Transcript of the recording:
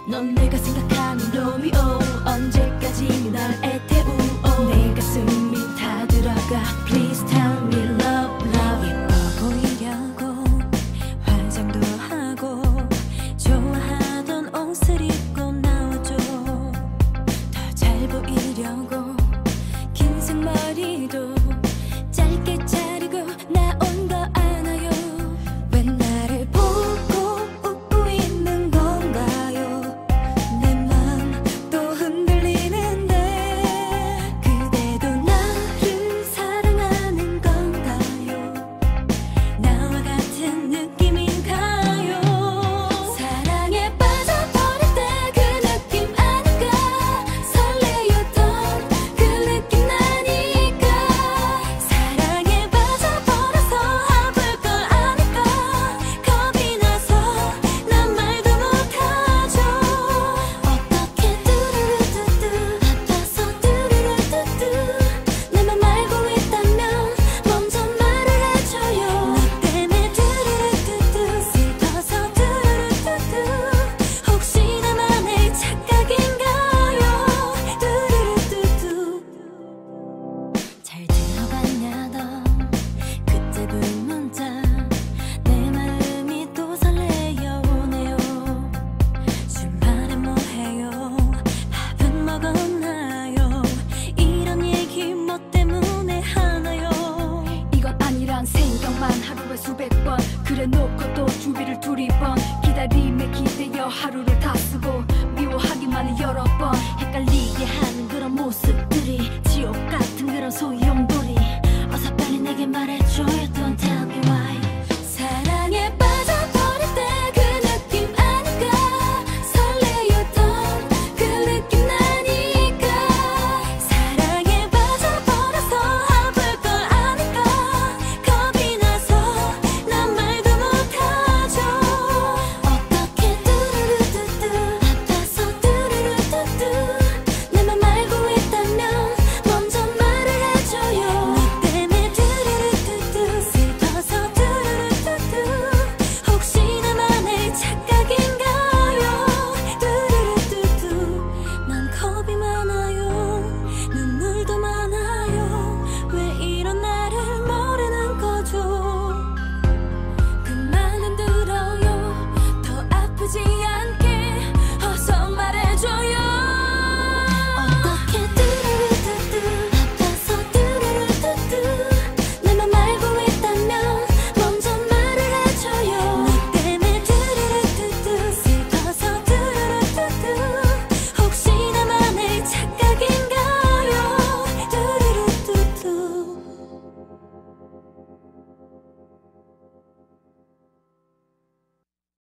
넌 내가 생각하는 로미오 언제까지 날 애태우오 내 가슴이 타들어가 Please tell me love love 예뻐 보이려고 화장도 하고 좋아하던 옷을 입고 나와줘 더 잘 보이려고 긴 생머리도 짧게 자르고 나온 거 아나요 왜 나를 보고 웃고 있는 건가요 내 맘도 흔들리는데 그대도 나를 사랑하는 건가요 나와 같은 느낌인가요 사랑에 빠져버릴 때 그 느낌 아닐까 설레었던 그 느낌 나니까 사랑에 빠져버려서 아플 걸 아니까 겁이 나서 난 말도 못하죠 어떻게 뚜루루뚜뚜 아파서 뚜루루뚜뚜 내 맘 알고 있다면 먼저 말을 해줘요 너 때문에 뚜루루뚜뚜 슬퍼서 뚜루루뚜뚜 혹시 나만의 착각인가요 뚜루루뚜뚜 잘 들어봤냐 너 그때 그 문자 내 마음이 또 설레어 오네요 주말에 뭐해요 밥은 먹었나요 이런 얘기 뭐 때문에 하나요 이건 아니란 생각만 하루에 수백 번 그래 놓고 또 준비를 두리번 기다림에 기대어 하루를 다 쓰고 미워하기만을 여러 번 헷갈리게 하는 그런 모습들이 지옥 같은 그런 소용